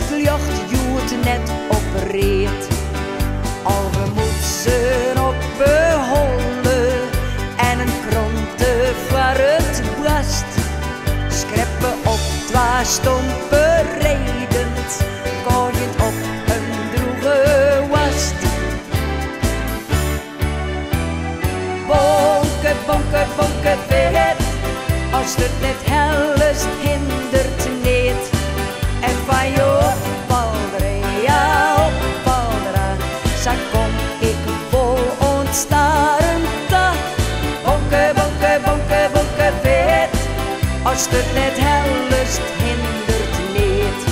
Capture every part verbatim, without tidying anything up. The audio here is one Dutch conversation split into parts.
het licht joet net opreed. Al we moeten op behollen en een kronte voor het brast. Schreppen op twee stompen redend, kooiend op een droege wast. Bonke, bonke, bonke vet, als het net hellest hindert niet. En van je opvalderen, ja opvalderen, zo kom ik vol ontstaren. Bonke, bonke, bonke, bonke vet, als het net hellest hindert niet.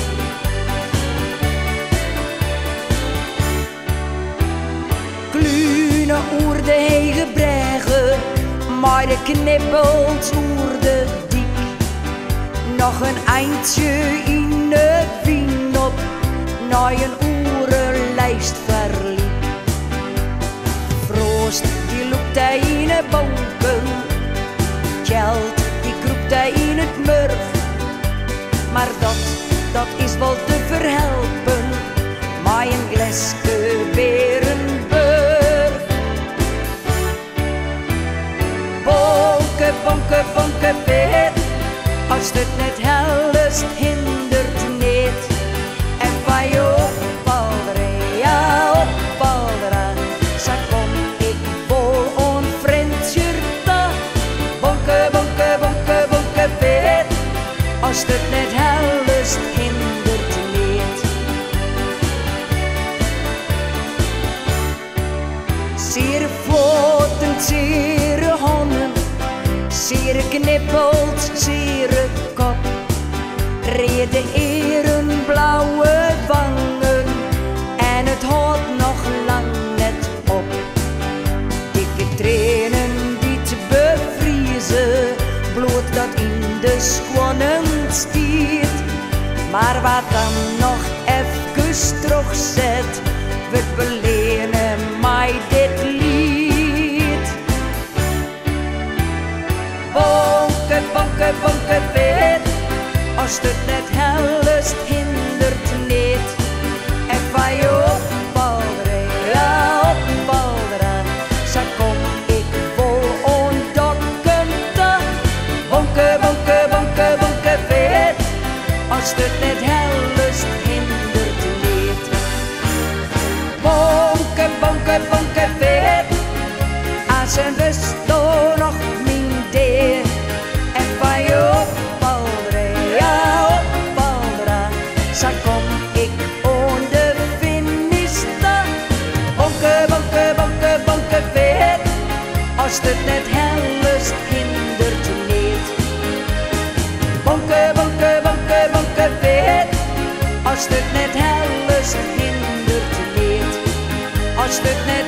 Klune oer de hege breggen, maar de knippelt oer de dik. Nog een eindje in de wien op, na een oerenlijst verliep. Froost die loopt hij in de bonken, Kjeld die kroept hij in het murf. Maar dat, dat is wel te verhelpen, maar een gleske Berenburg. Bonke, bonke, bonke vet, als het net hellest hindert niet. En van je opvalderen, ja opvalderen, zo kom ik vol onvriendjerta. Bonke, bonke, bonke, bonke vet, als het net hellest hindert niet. Zeer vlotend, zeer honden, zeer knippelt, zeer kop. Rede eren, blauwe wangen, en het houdt nog lang net op. Dikke tranen die te bevriezen, bloed dat in de skwonnen stiert. Maar wat dan nog even terugzet, we belenen mij dit lied. Bonke, bonke, bonke vet, als het net hellest hindert niet. En van je opvalderen, ja opvalderen, zo kom ik vol ontdokken. Bonke, bonke, bonke, bonke vet, als het net hellest hindert niet. Bonke, bonke, bonke vet, als een wist door nog mijn deer. En van je opvalderen, ja opvalderen, zo kom ik on de finish. Bonke, bonke, bonke, bonke vet, als het net hellest hindert niet. Bonke, bonke, bonke, bonke vet, als het net hellest hindert niet. Als het net